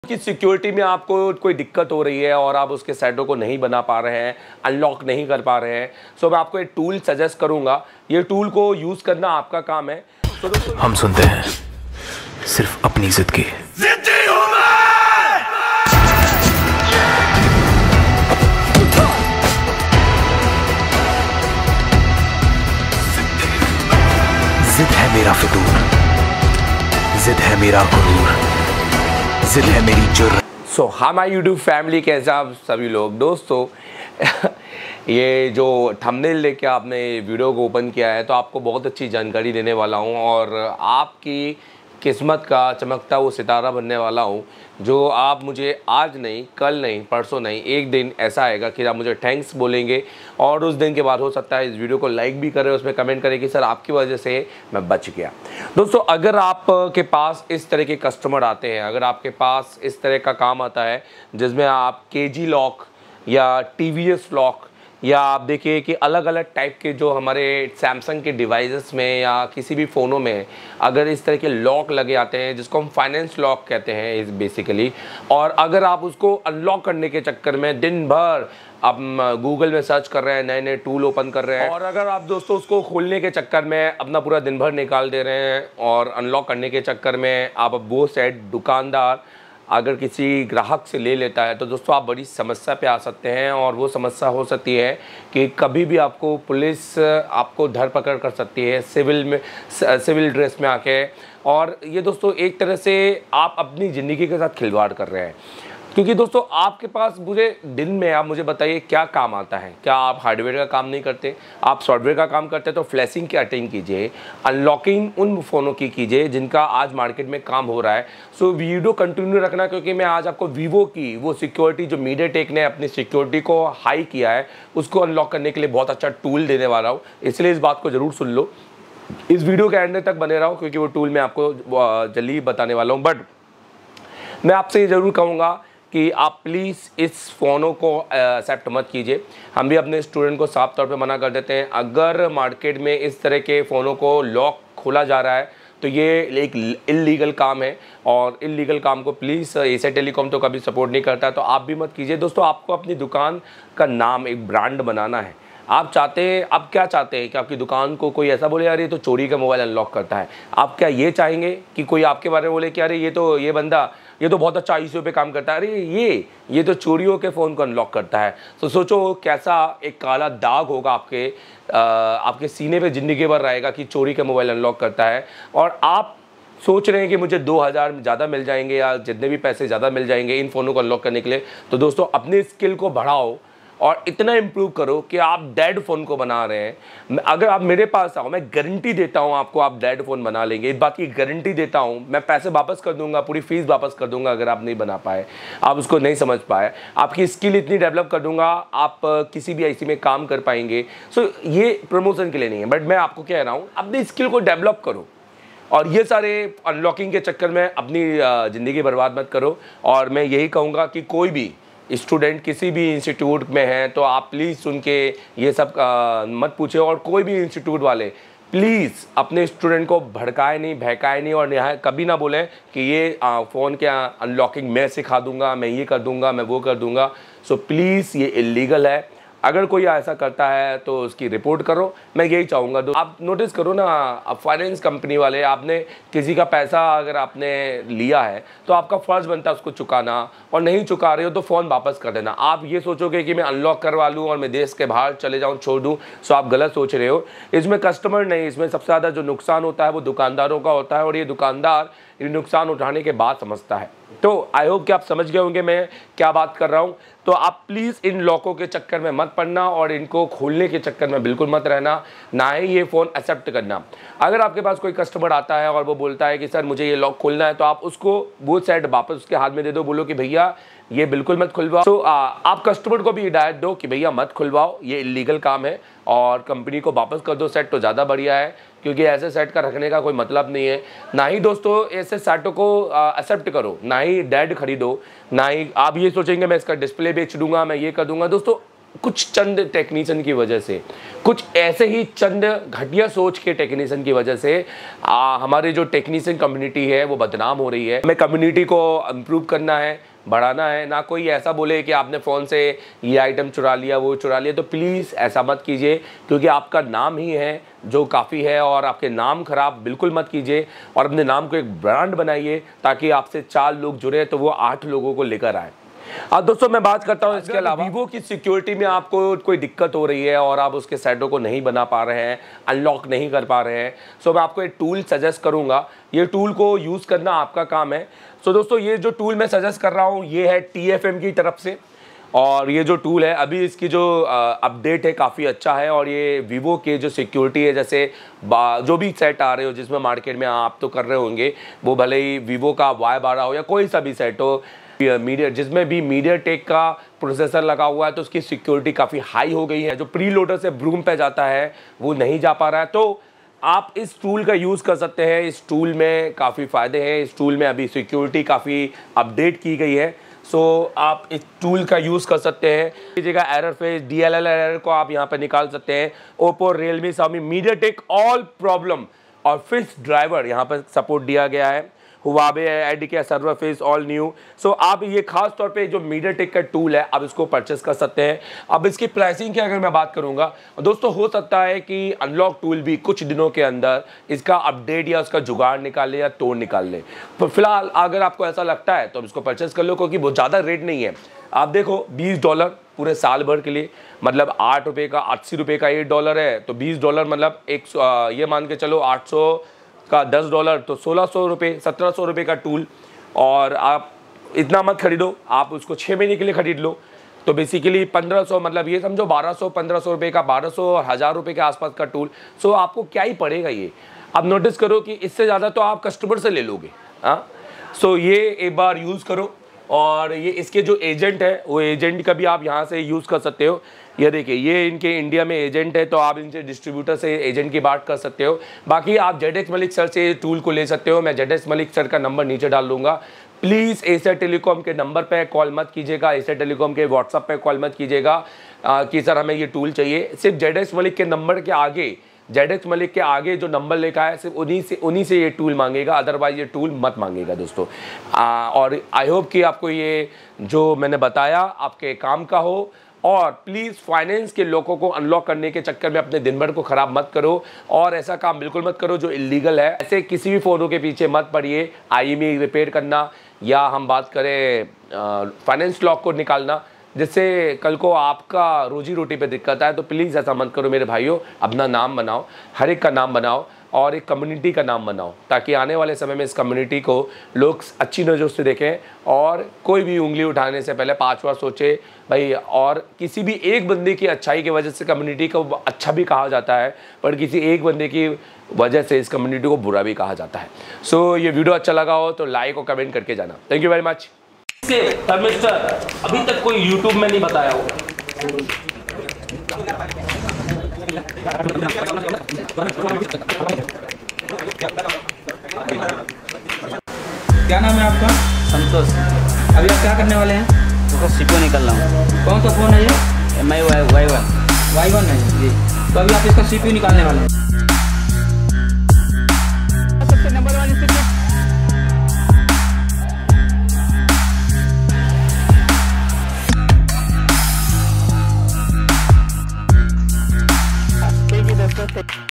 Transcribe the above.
कि सिक्योरिटी में आपको कोई दिक्कत हो रही है और आप उसके सेटों को नहीं बना पा रहे हैं, अनलॉक नहीं कर पा रहे हैं, सो मैं आपको एक टूल सजेस्ट करूंगा। ये टूल को यूज़ करना आपका काम है। तो दोस्तों हम सुनते हैं सिर्फ अपनी जिद की। जिद है मेरा फितूर, जिद है मेरा गुरूर, जिद है मेरी जुर्रत। So hi my YouTube family, कैसे आप सभी लोग। दोस्तों ये जो थंबनेल लेके आपने वीडियो को ओपन किया है तो आपको बहुत अच्छी जानकारी देने वाला हूँ और आपकी किस्मत का चमकता वो सितारा बनने वाला हूँ। जो आप मुझे आज नहीं, कल नहीं, परसों नहीं, एक दिन ऐसा आएगा कि आप मुझे थैंक्स बोलेंगे और उस दिन के बाद हो सकता है इस वीडियो को लाइक भी करें, उसमें कमेंट करें कि सर आपकी वजह से मैं बच गया। दोस्तों अगर आपके पास इस तरह के कस्टमर आते हैं, अगर आपके पास इस तरह का काम आता है जिसमें आप केजी लॉक या टीवीएस लॉक या आप देखिए कि अलग अलग टाइप के जो हमारे सैमसंग के डिवाइसेस में या किसी भी फ़ोनों में अगर इस तरह के लॉक लगे आते हैं जिसको हम फाइनेंस लॉक कहते हैं इस बेसिकली, और अगर आप उसको अनलॉक करने के चक्कर में दिन भर आप गूगल में सर्च कर रहे हैं, नए नए टूल ओपन कर रहे हैं, और अगर आप दोस्तों उसको खोलने के चक्कर में अपना पूरा दिन भर निकाल दे रहे हैं और अनलॉक करने के चक्कर में आप वो सेट दुकानदार अगर किसी ग्राहक से ले लेता है तो दोस्तों आप बड़ी समस्या पे आ सकते हैं। और वो समस्या हो सकती है कि कभी भी आपको पुलिस आपको धरपकड़ कर सकती है सिविल ड्रेस में आके। और ये दोस्तों एक तरह से आप अपनी ज़िंदगी के साथ खिलवाड़ कर रहे हैं, क्योंकि दोस्तों आपके पास मुझे दिन में आप मुझे बताइए क्या काम आता है। क्या आप हार्डवेयर का काम नहीं करते, आप सॉफ्टवेयर का काम करते हैं? तो फ्लैशिंग की अटेंड कीजिए, अनलॉकिंग उन फ़ोनों की कीजिए जिनका आज मार्केट में काम हो रहा है। सो वीडियो कंटिन्यू रखना, क्योंकि मैं आज आपको वीवो की वो सिक्योरिटी जो मीडियाटेक ने अपनी सिक्योरिटी को हाई किया है उसको अनलॉक करने के लिए बहुत अच्छा टूल देने वाला हूँ। इसलिए इस बात को ज़रूर सुन लो, इस वीडियो के एंड तक बने रहो, क्योंकि वो टूल मैं आपको जल्दी बताने वाला हूँ। बट मैं आपसे ये ज़रूर कहूँगा कि आप प्लीज़ इस फ़ोनों को एक्सेप्ट मत कीजिए। हम भी अपने स्टूडेंट को साफ तौर पे मना कर देते हैं, अगर मार्केट में इस तरह के फ़ोनों को लॉक खोला जा रहा है तो ये एक इल्लीगल काम है और इल्लीगल काम को प्लीज़ एशिया टेलीकॉम तो कभी सपोर्ट नहीं करता, तो आप भी मत कीजिए। दोस्तों आपको अपनी दुकान का नाम एक ब्रांड बनाना है। आप क्या चाहते हैं कि आपकी दुकान को कोई ऐसा बोले यार ये तो चोरी का मोबाइल अनलॉक करता है? आप क्या ये चाहेंगे कि कोई आपके बारे में बोले कि अरे ये बंदा ये तो बहुत अच्छा ICO पे काम करता है, अरे ये तो चोरियों के फ़ोन को अनलॉक करता है? तो सोचो कैसा एक काला दाग होगा आपके सीने पे ज़िंदगी भर रहेगा कि चोरी का मोबाइल अनलॉक करता है। और आप सोच रहे हैं कि मुझे 2000 ज़्यादा मिल जाएंगे या जितने भी पैसे ज़्यादा मिल जाएंगे इन फ़ोनों को अनलॉक करने के लिए। तो दोस्तों अपनी स्किल को बढ़ाओ और इतना इम्प्रूव करो कि आप डेड फ़ोन को बना रहे हैं। अगर आप मेरे पास आओ, मैं गारंटी देता हूँ आपको, आप डेड फ़ोन बना लेंगे, इस बात की गारंटी देता हूँ। मैं पैसे वापस कर दूंगा, पूरी फीस वापस कर दूंगा अगर आप नहीं बना पाए, आप उसको नहीं समझ पाए। आपकी स्किल इतनी डेवलप कर दूंगा, आप किसी भी IC में काम कर पाएंगे। सो ये प्रमोशन के लिए नहीं है, बट मैं आपको कह रहा हूँ अपनी स्किल को डेवलप करो और ये सारे अनलॉकिंग के चक्कर में अपनी ज़िंदगी बर्बाद मत करो। और मैं यही कहूँगा कि कोई भी स्टूडेंट किसी भी इंस्टीट्यूट में हैं तो आप प्लीज़ सुन के ये सब मत पूछे, और कोई भी इंस्टीट्यूट वाले प्लीज़ अपने स्टूडेंट को भड़काए नहीं, बहकाए नहीं, और यहाँ कभी ना बोलें कि ये फ़ोन के अनलॉकिंग मैं सिखा दूंगा, मैं ये कर दूंगा, मैं वो कर दूंगा। सो प्लीज़ ये इलीगल है। अगर कोई ऐसा करता है तो उसकी रिपोर्ट करो, मैं यही चाहूँगा। आप नोटिस करो ना, अब फाइनेंस कंपनी वाले, आपने किसी का पैसा अगर आपने लिया है तो आपका फ़र्ज़ बनता है उसको चुकाना, और नहीं चुका रहे हो तो फ़ोन वापस कर देना। आप ये सोचोगे कि मैं अनलॉक करवा लूँ और मैं देश के बाहर चले जाऊँ, छोड़ दूँ, सो आप गलत सोच रहे हो। इसमें कस्टमर नहीं, इसमें सबसे ज़्यादा जो नुकसान होता है वो दुकानदारों का होता है, और ये दुकानदार ये नुकसान उठाने के बाद समझता है। तो आई होप कि आप समझ गए होंगे मैं क्या बात कर रहा हूँ। तो आप प्लीज़ इन लॉकों के चक्कर में मत पड़ना और इनको खोलने के चक्कर में बिल्कुल मत रहना, ना ही ये फ़ोन एक्सेप्ट करना। अगर आपके पास कोई कस्टमर आता है और वो बोलता है कि सर मुझे ये लॉक खोलना है, तो आप उसको वो सेट वापस उसके हाथ में दे दो, बोलो कि भैया ये बिल्कुल मत खुलवाओ। तो आप कस्टमर को भी हिदायत दो कि भैया मत खुलवाओ, ये इलीगल काम है, और कंपनी को वापस कर दो सेट, तो ज़्यादा बढ़िया है, क्योंकि ऐसे सेट का रखने का कोई मतलब नहीं है। ना ही दोस्तों ऐसे सेटों को एक्सेप्ट करो, ना ही डेड खरीदो, ना ही आप ये सोचेंगे मैं इसका डिस्प्ले बेच दूंगा, मैं ये कर दूंगा। दोस्तों कुछ चंद टेक्नीशियन की वजह से, कुछ ऐसे ही चंद घटिया सोच के टेक्नीशियन की वजह से हमारे जो टेक्नीशियन कम्युनिटी है वो बदनाम हो रही है। हमें कम्युनिटी को इम्प्रूव करना है, बढ़ाना है, ना कोई ऐसा बोले कि आपने फ़ोन से ये आइटम चुरा लिया, वो चुरा लिया। तो प्लीज़ ऐसा मत कीजिए, क्योंकि आपका नाम ही है जो काफ़ी है, और आपके नाम ख़राब बिल्कुल मत कीजिए। और अपने नाम को एक ब्रांड बनाइए ताकि आपसे 4 लोग जुड़े तो वो 8 लोगों को लेकर आए। अब दोस्तों मैं बात करता हूँ इसके अलावा वीवो की सिक्योरिटी में आपको कोई दिक्कत हो रही है और आप उसके सेटों को नहीं बना पा रहे हैं, अनलॉक नहीं कर पा रहे हैं, सो मैं आपको एक टूल सजेस्ट करूँगा। ये टूल को यूज़ करना आपका काम है। सो दोस्तों ये जो टूल मैं सजेस्ट कर रहा हूँ ये है TFM की तरफ से, और ये जो टूल है अभी इसकी जो अपडेट है काफ़ी अच्छा है। और ये वीवो के जो सिक्योरिटी है, जैसे जो भी सेट आ रहे हो जिसमें मार्केट में आप तो कर रहे होंगे, वो भले ही वीवो का Y12 हो या कोई सा भी सेट हो, जिसमें भी मीडियाटेक का प्रोसेसर लगा हुआ है, तो उसकी सिक्योरिटी काफ़ी हाई हो गई है। जो प्री लोडर से ब्रूम पे जाता है वो नहीं जा पा रहा है, तो आप इस टूल का यूज़ कर सकते हैं। इस टूल में काफ़ी फ़ायदे हैं। इस टूल में अभी सिक्योरिटी काफ़ी अपडेट की गई है, सो आप इस टूल का यूज़ कर सकते हैं। कीजिएगा एरर फेस, DLL एरर को आप यहाँ पर निकाल सकते हैं। Oppo, Realme, Xiaomi, MediaTek all problem और फिक्स ड्राइवर यहाँ पर सपोर्ट दिया गया है। हुआवे ऐड किया server face all new. So आप ये खास तौर पे जो मीडियाटेक का टूल है आप इसको परचेस कर सकते हैं। अब इसकी प्राइसिंग की अगर मैं बात करूंगा दोस्तों, हो सकता है कि अनलॉक टूल भी कुछ दिनों के अंदर इसका अपडेट या उसका जुगाड़ निकाल ले या तोड़ निकाल ले। तो फिलहाल अगर आपको ऐसा लगता है तो आप इसको परचेस कर लो, क्योंकि बहुत ज़्यादा रेट नहीं है। आप देखो $20 पूरे साल भर के लिए, मतलब 8 रुपये का, 80 रुपये का $8 है, तो $20 मतलब ये मान के चलो 800 का $10 तो 1600 रुपये, 1700 रुपये का टूल। और आप इतना मत खरीदो, आप उसको 6 महीने के लिए खरीद लो, तो बेसिकली 1500, मतलब ये समझो 1200-1500 रुपये का, 1200 और 1000 रुपये के आसपास का टूल। सो आपको क्या ही पड़ेगा ये। आप नोटिस करो कि इससे ज़्यादा तो आप कस्टमर से ले लोगे। हाँ, सो ये एक बार यूज़ करो। और ये इसके जो एजेंट है वो एजेंट का भी आप यहाँ से यूज़ कर सकते हो। ये देखिए, ये इनके इंडिया में एजेंट है, तो आप इनसे डिस्ट्रीब्यूटर से एजेंट की बात कर सकते हो। बाकी आप ZX मलिक सर से टूल को ले सकते हो। मैं ZX मलिक सर का नंबर नीचे डाल दूंगा। प्लीज़ एशिया टेलीकॉम के नंबर पे कॉल मत कीजिएगा, एशिया टेलीकॉम के व्हाट्सअप पे कॉल मत कीजिएगा कि सर हमें ये टूल चाहिए। सिर्फ ZX मलिक के नंबर के आगे, ZX मलिक के आगे जो नंबर लिखा है सिर्फ उन्हीं से ये टूल मांगेगा, अदरवाइज ये टूल मत मांगेगा दोस्तों। और आई होप कि आपको ये जो मैंने बताया आपके काम का हो। और प्लीज़ फाइनेंस के लोगों को अनलॉक करने के चक्कर में अपने दिन भर को ख़राब मत करो, और ऐसा काम बिल्कुल मत करो जो इलीगल है। ऐसे किसी भी फ़ोनों के पीछे मत पड़िए। IMEI रिपेयर करना, या हम बात करें फाइनेंस लॉक को निकालना, जिससे कल को आपका रोजी रोटी पे दिक्कत आए, तो प्लीज़ ऐसा मत करो मेरे भाइयों। अपना नाम बनाओ, हर एक का नाम बनाओ, और एक कम्युनिटी का नाम बनाओ, ताकि आने वाले समय में इस कम्युनिटी को लोग अच्छी नज़र से देखें। और कोई भी उंगली उठाने से पहले 5 बार सोचे भाई। और किसी भी एक बंदे की अच्छाई की वजह से कम्युनिटी को अच्छा भी कहा जाता है, पर किसी एक बंदे की वजह से इस कम्युनिटी को बुरा भी कहा जाता है। सो ये वीडियो अच्छा लगा हो तो लाइक और कमेंट करके जाना। Thank you very much. Thermistor अभी तक कोई यूट्यूब में नहीं बताया होगा। क्या नाम है आपका? संतोष। अभी आप क्या करने वाले हैं? तो सीपो निकल रहा हूँ। कौन सा फ़ोन है ये? MI Y1 Y1 है जी। तो अभी आप इसका CPU निकालने वाले हैं।